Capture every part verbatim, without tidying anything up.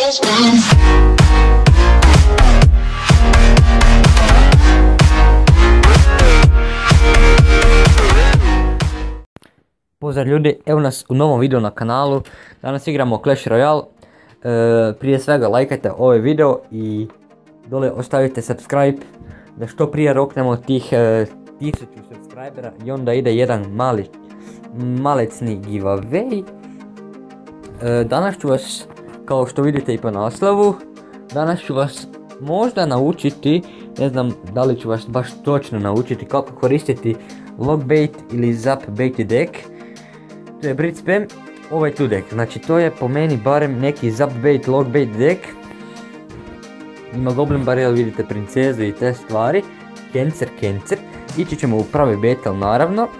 Pozdrav ljudi, evo nas u novom videu na kanalu. Danas igramo Clash Royale. E, prije svega lajkajte ovaj video i dole ostavite subscribe da što prije roknemo tih e, tisuću subscribera i onda ide jedan mali malecni giveaway. E, danas ću vas, kao što vidite i po naslovu, danas ću vas možda naučiti, ne znam da li ću vas baš točno naučiti kako koristiti logbait ili zapbait deck. To je Brit Spam, ovaj tu deck, znači to je po meni barem neki zapbait logbait deck. Ima Goblin Barrel, vidite princezu i te stvari, Cancer, Cancer, ići ćemo u pravi battle naravno.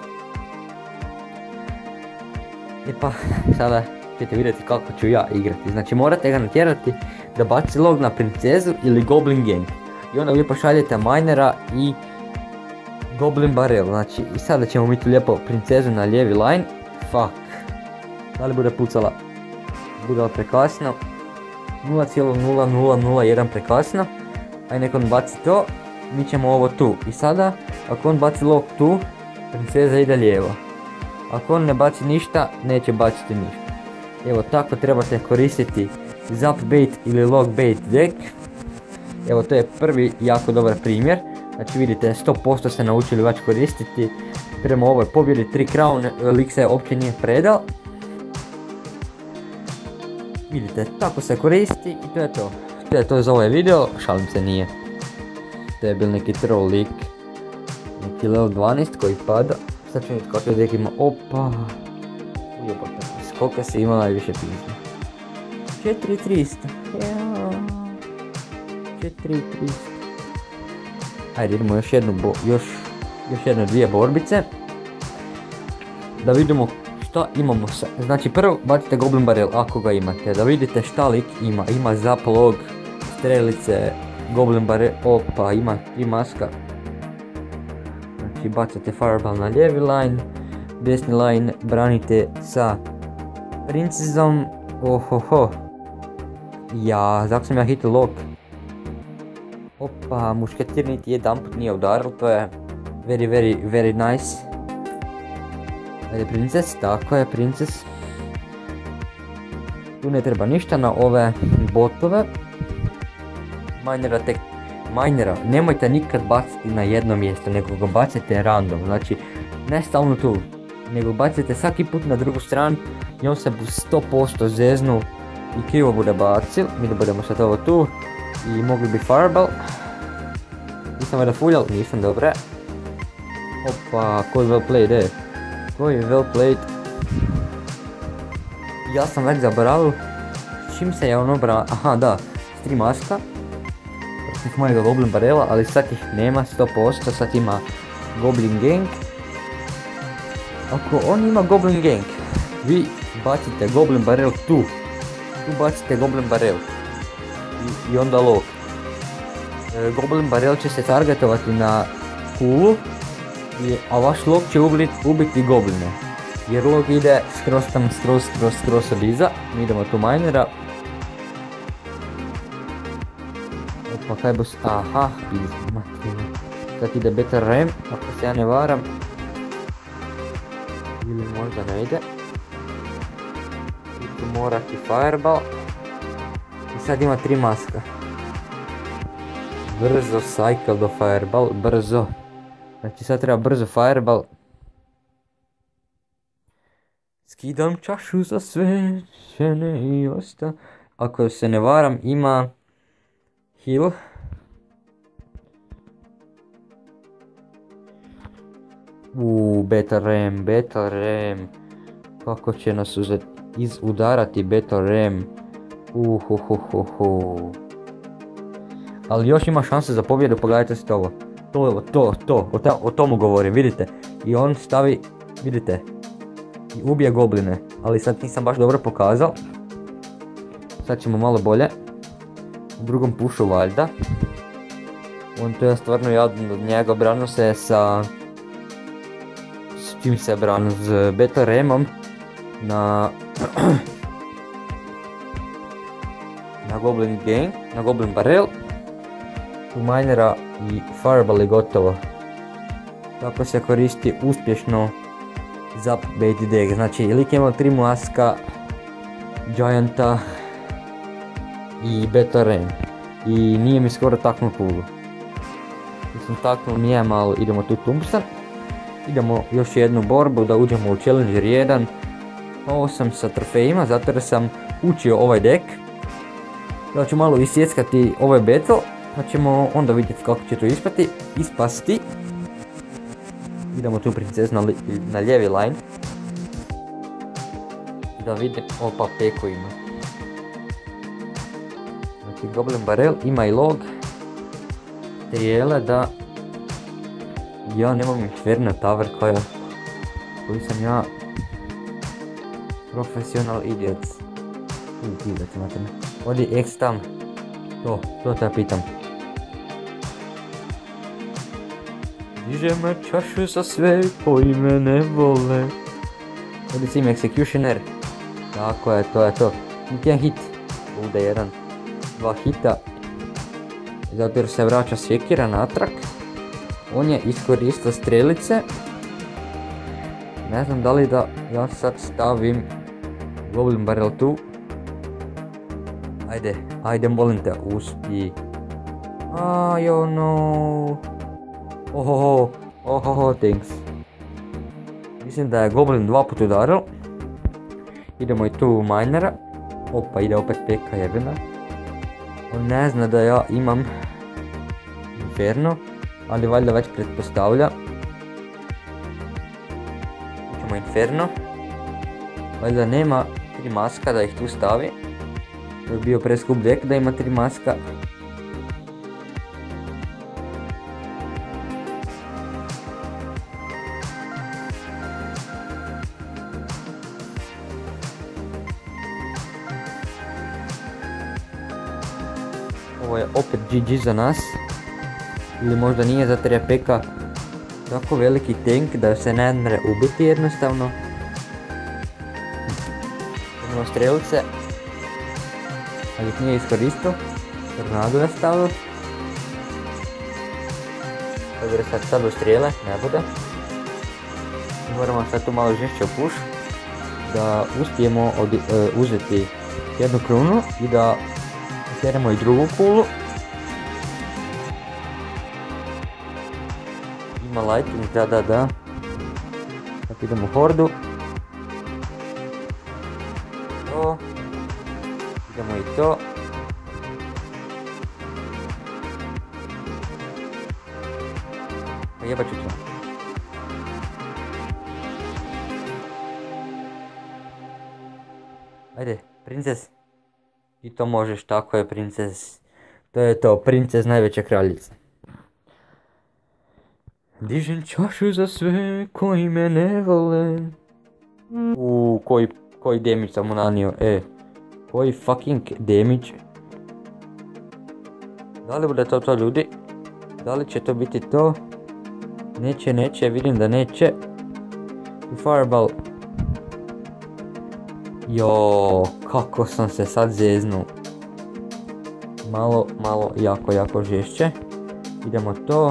E pa, sada ćete vidjeti kako ću ja igrati, znači morate ga natjerati da baci log na princezu ili Goblin Gang. I onda vi pošaljete minera i Goblin Barrel, znači i sada ćemo mi tu lijepo princezu na lijevi line. Fuck, da li bude pucala? Bude li prekasno? nula zarez nula nula nula jedan prekasno. Aj nek on baci to, mi ćemo ovo tu. I sada, ako on baci log tu, princeza ide lijevo. Ako on ne baci ništa, neće baciti ništa. Evo tako trebate koristiti zapbait ili logbait deck. Evo to je prvi jako dobar primjer. Znači vidite, sto posto ste naučili već koristiti. Prema ovoj pobjedi tri crown, lik se uopće nije predal. Vidite, tako se koristi i to je to. To je to za ovaj video, šalim se, nije. To je bil neki troll lik. Neki level dvanaest koji pada. Sad ću vidjeti kako je deck ima, opa. Ujebate, skoliko se ima najviše pizde. četiri tristo. četiri tristo. Ajde idemo još jednu, bo, još, još jednu dvije borbice. Da vidimo šta imamo sa, znači prvo bacite Goblin Barrel ako ga imate, da vidite šta lik ima. Ima zap log, strelice, Goblin Barrel, opa ima tri maska. Znači bacate fireball na lijevi line, desni line branite sa princezom, ohoho. Ja, zato sam ja hitio log. Opa, mušketir niti jedan put nije udaril, to je very very very nice. Ajde princes, tako je princes. Tu ne treba ništa na ove botove. Minera tek, minera nemojte nikad baciti na jedno mjesto, nego ga bacite random, znači ne stalno tu, nego bacite svaki put na drugu stranu i on se sto posto zeznu i krivo bude bacil. Mi da budemo sad ovo tu. I mogli bi fireball. Nisam vada fuljal, nisam, dobre. Opa, koji well played, e. Koji well played. Ja sam već zaboravio čim se je on obrao, aha da, s tri maska. Protiv mojega Goblin Barrela, ali sad ih nema sto posto, sad ima Goblin Gang. Ako on ima Goblin Gang, vi bacite Goblin Barrel tu. Tu bacite Goblin Barrel. I, i onda log. E, Goblin Barrel će se targetovati na kulu, i, a vaš log će ubiti, ubiti gobline. Jer log ide skroz tam, skroz, skroz, skroz od iza. Mi idemo tu minera. Opa, kaj bo s... aha, pizma. Sad ide Better Ram, ako se ja ne varam. Ili možda ne ide. I tu morati fireball. I sad ima tri maska. Brzo cycle do fireball, brzo. Znači sad treba brzo fireball. Skidam čašu za sve žene i osta. Ako se ne varam ima heal. Uuu, Better Ram, Better Ram. Kako će nas uzeti, izudarati Better Ram. Uhuhuhuhu. Ali još ima šanse za pobjedu, pogledajte se ovo. To, to, to, o, ta, o tomu govorim, vidite. I on stavi, vidite, i ubije gobline. Ali sad nisam baš dobro pokazao. Sad ćemo malo bolje. U drugom pušu valjda. On to je stvarno jadno od njega, branio se sa... S čim se branio? S Better Ramom. Na... na Goblin Gang, na Goblin Barrel, tu minera i Fireball je gotovo. Tako se koristi uspješno Zap Bait deck, znači lik je imao tri maska, Gianta i Beta Rain i nije mi skoro taknuo kulu. Mislim taknuo mi je malo, idemo tu Thompson, idemo još jednu borbu da uđemo u Challenger jedan. Ovo sam sa trofejima zato jer sam učio ovaj deck. Da ću malo isjeckati ovaj battle, pa ćemo onda vidjeti kako će to ispati, ispasti. Idemo tu princezu na, na lijevi line. Da vidim, opa Peko ima. Znači Goblin Barrel ima i log. Trijele da ja nemam Inferno Tower koja koji sam ja profesional idiot. Idiot imate me. Odi X tam. To, to te pitam. Dižem čašu za sve koji me ne vole. Odi Sim Executioner. Tako je, to je to. Niti jedan hit. Bude jedan. Dva hita. Zato jer se vraća sjekira natrag. On je iskoristio strelice. Ne znam da li da ja sad stavim Goblin Barrel tu. Ajde, ajde molim te, uspij. Aj, oh no. Ohoho, ohoho, thanks. Mislim da je Goblin dva put udaril. Idemo i tu minera. Opa, ide opet Peka jebena. On ne zna da ja imam Inferno, ali valjda već pretpostavlja. Idemo Inferno. Valjda nema tri maska da ih tu stavi. To je bio preskup deck da ima tri maska. Ovo je opet G G za nas. Ili možda nije, zato jer je Peka tako veliki tank da se ne može ubiti jednostavno. Imamo strelice. Ali ih nije iskoristio. Tornado je stavio. Dobro, sad stavio strijele, ne bude. Moramo sad tu malo žešće u push. Da uspijemo od, uh, uzeti jednu krunu i da otjeramo i drugu kulu. Ima lighting, da da da. Sad idemo u hordu. To. Idemo i to. Pa jebat ću to. Ajde, princes. I to možeš, tako je princes. To je to, princes najveća kraljica. Dižem čašu za sve koji me ne vole. Uuu, koji, koji damage sam mu nanio, e. Koji fucking damage. Da li bude to to ljudi? Da li će to biti to? Neće, neće, vidim da neće. Fireball. Jo, kako sam se sad zeznuo. Malo, malo, jako, jako žešće. Idemo to.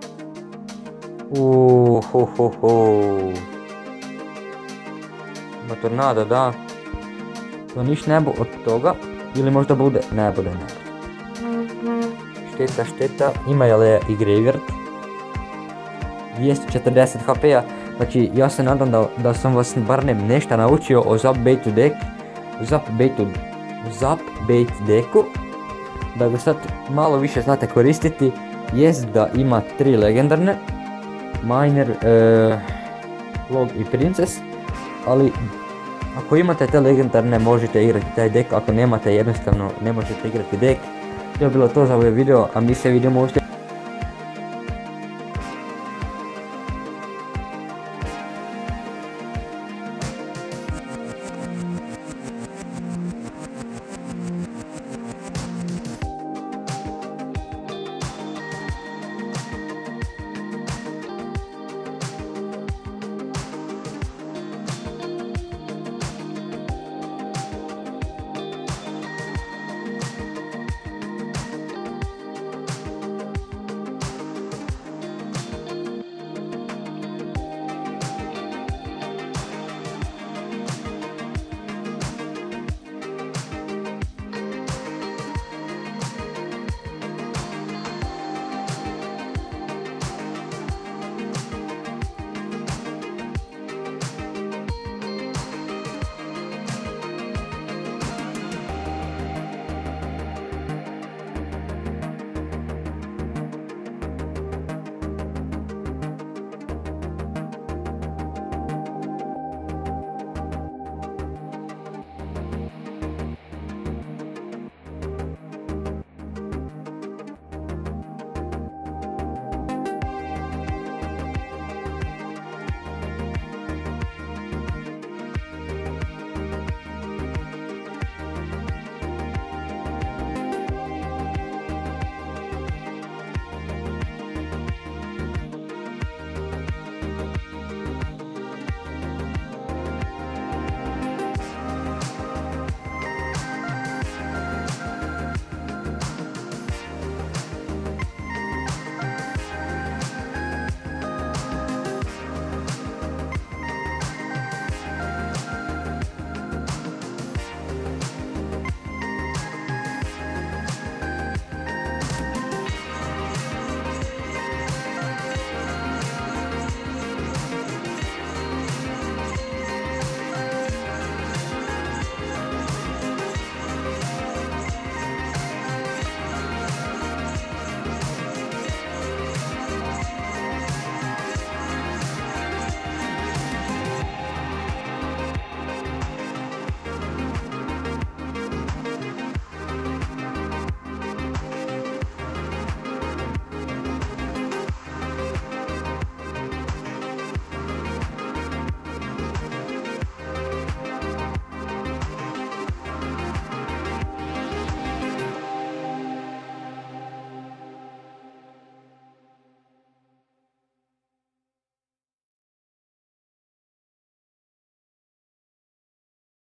Uuuu, hu, hu, hu. Ima tornado, da. To niš ne bu od toga. Ili možda bude, ne bude, ne bude. Šteta, šteta. Ima je i Graveyard. dvjesto četrdeset H P-a. Znači, ja se nadam da, da sam vas barem nešto naučio o Zap Baitu deck. O Zap Baitu, o Zap Bait decku. Da ga sad malo više znate koristiti. Jest da ima tri legendarne. Miner, uh, Log i Princess. Ali ako imate te legendarne možete igrati taj deck. Ako nemate jednostavno ne možete igrati deck. To je bilo to za ovaj video, a mi se vidimo u sljedećem.